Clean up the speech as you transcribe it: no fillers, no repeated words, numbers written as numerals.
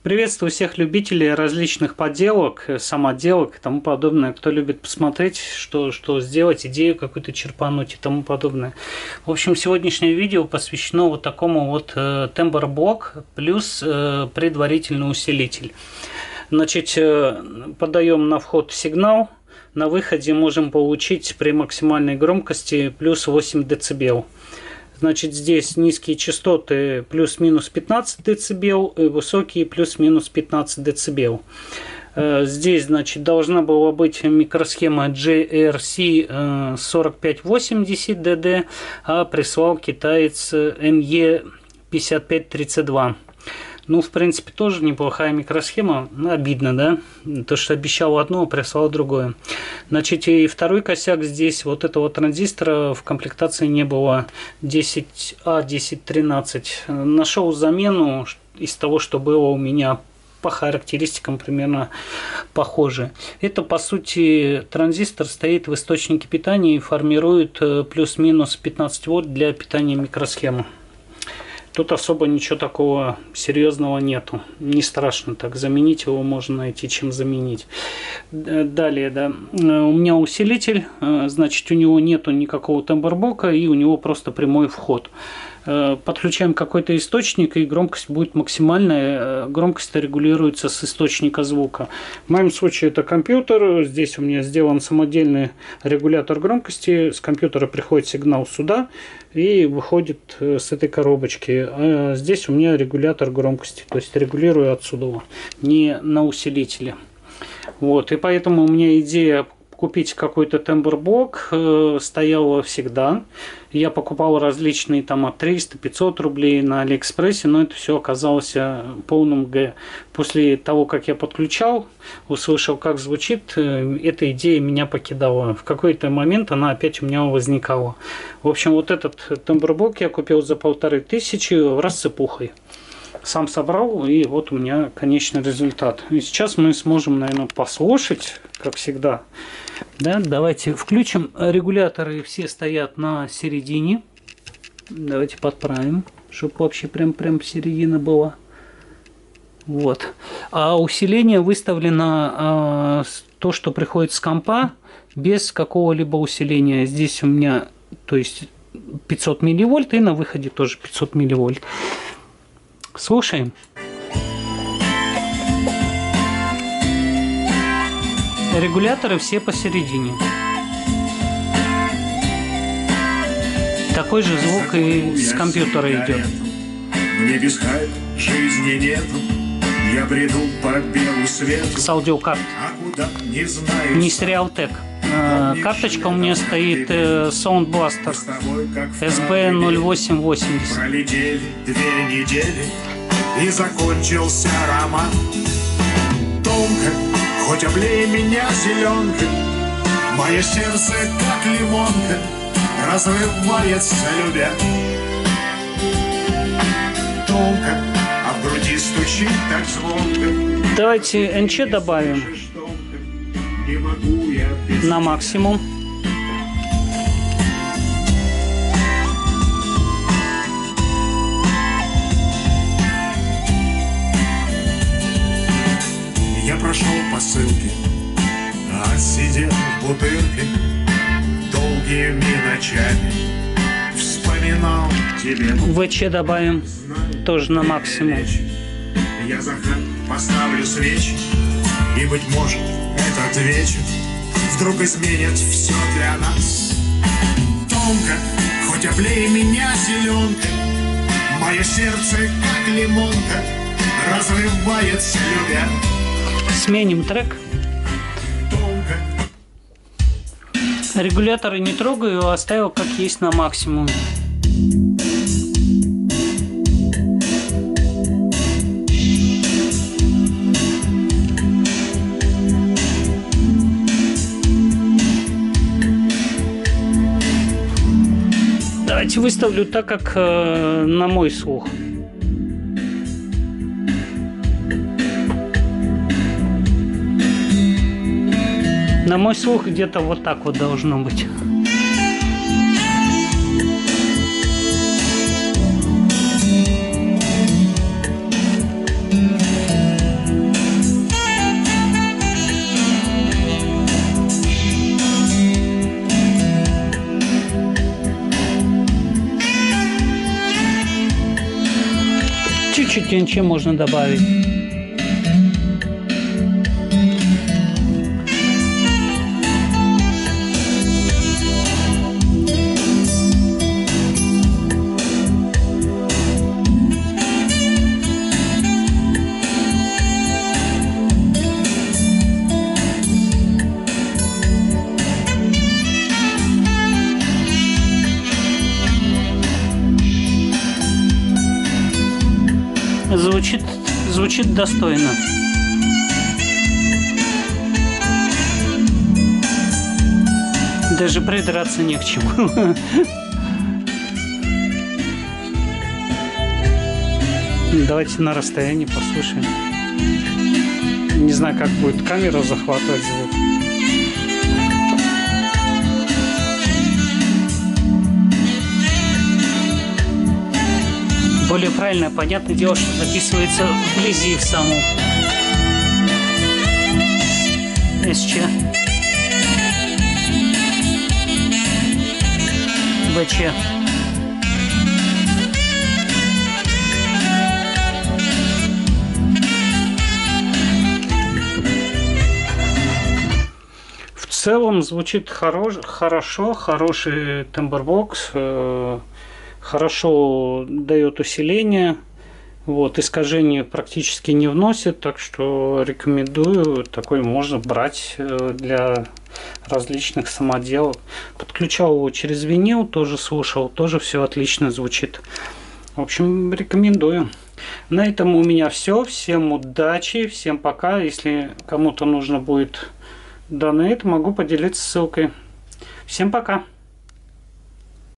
Приветствую всех любителей различных подделок, самоделок и тому подобное. Кто любит посмотреть, что сделать, идею какую-то черпануть и тому подобное. В общем, сегодняшнее видео посвящено вот такому вот тембр-блок плюс предварительный усилитель. Значит, подаем на вход сигнал. На выходе можем получить при максимальной громкости плюс 8 дБ. Значит, здесь низкие частоты плюс-минус 15 дБ, и высокие плюс-минус 15 дБ. Здесь, значит, должна была быть микросхема JRC 4580DD, а прислал китаец ME5532. Ну, в принципе, тоже неплохая микросхема. Обидно, да? То, что обещал одно, а прислал другое. Значит, и второй косяк здесь, вот этого транзистора в комплектации не было 10A1013. Нашел замену из того, что было у меня по характеристикам примерно похоже. Это, по сути, транзистор стоит в источнике питания и формирует плюс-минус 15 вольт для питания микросхемы. Тут особо ничего такого серьезного нету. Не страшно так. Заменить его можно найти, чем заменить. Далее, да. У меня усилитель. Значит, у него нету никакого тембр-блока и у него просто прямой вход. Подключаем какой-то источник, и громкость будет максимальная. Громкость регулируется с источника звука. В моем случае это компьютер. Здесь у меня сделан самодельный регулятор громкости. С компьютера приходит сигнал сюда и выходит с этой коробочки. А здесь у меня регулятор громкости. То есть регулирую отсюда, не на усилителе. Вот. И поэтому у меня идея купить какой-то тембр-блок стояла всегда. Я покупал различные там от 300-500 рублей на Алиэкспрессе, но это все оказалось полным Г. После того, как я подключал, услышал, как звучит, эта идея меня покидала. В какой-то момент она опять у меня возникала. В общем, вот этот тембр-блок я купил за 1500 в рассыпухой. Сам собрал, и вот у меня конечный результат. И сейчас мы сможем, наверное, послушать, как всегда. Да, давайте включим. Регуляторы все стоят на середине. Давайте подправим, чтобы вообще прям середина была. Вот. А усиление выставлено то, что приходит с компа, без какого-либо усиления. Здесь у меня, то есть 500 милливольт, и на выходе тоже 500 милливольт. Слушаем. Регуляторы все посередине. Такой же звук и с компьютера идет. В небесах жизни нету, я бреду по белу свету. С аудиокарт. Не Serialtek. Карточка у меня стоит Sound Blaster SB0880. Пролетели 2 недели, и закончился роман. Тонко, хоть облей меня зеленкой, мое сердце, как лимонка, разрывается, любя. Тонко, а в груди стучит так звонко. Давайте НЧ добавим на максимум. Я прошел по ссылке, отсидел в бутырке долгими ночами, вспоминал тебе. ВЧ добавим тоже на максимум. Я за хат поставлю свечи, и, быть может, этот вечер вдруг изменит все для нас. Тонко, хоть облей меня зеленкой, мое сердце, как лимонка, разрывается, любя. Сменим трек. Регуляторы не трогаю, оставил как есть на максимуме. Давайте выставлю так, как на мой слух. На мой слух где-то вот так вот должно быть. Чуть-чуть НЧ можно добавить. Звучит достойно. Даже придраться не к чему. Давайте на расстоянии послушаем. Не знаю, как будет камера захватывать звук. Более правильно, понятное дело, что записывается вблизи в саму СЧ. ВЧ. В целом звучит хорошо, хороший тембрбокс. Хорошо дает усиление, вот, искажения практически не вносит, так что рекомендую, такой можно брать для различных самоделок. Подключал его через винил, тоже слушал, тоже все отлично звучит. В общем, рекомендую. На этом у меня все. Всем удачи, всем пока. Если кому-то нужно будет донейт, могу поделиться ссылкой. Всем пока.